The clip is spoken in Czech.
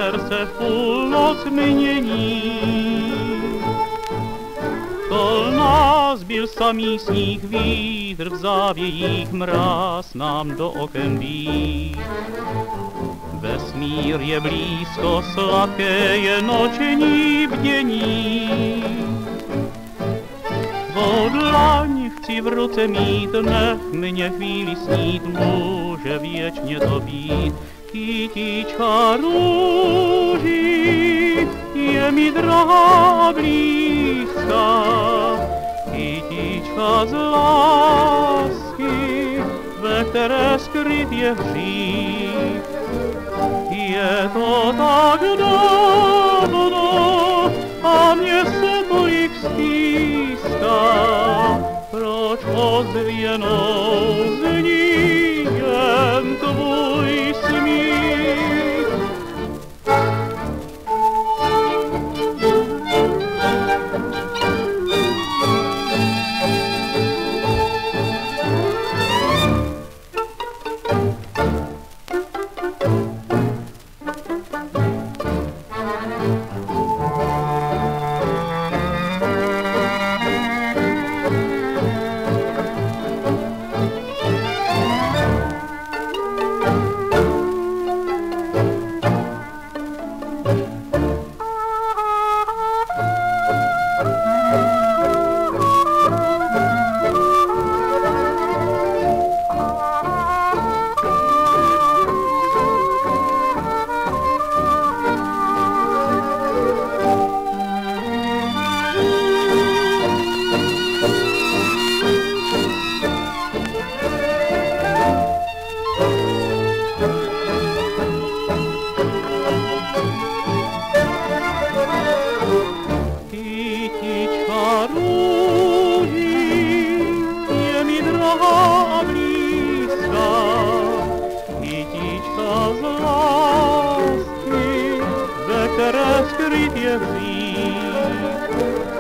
serce fullo změní. Kol nás byl samísních vítr, v závějích mráz nám do oken bít. Vesmír je blízko, sladké je noční bdění. Dlaň chci v ruce mít, nech mě chvíli snít, může věčně to být. Kytička růží je mi drahá a blízká, kytička z lásky, ve které skryt je hřích. Je to tak dávno a mě se tolik stýská, proč ozvěnou zní jen tvůj smích. Kytička růží je mi drahá a blízká, kytička z lásky, ve které skryt je hřích.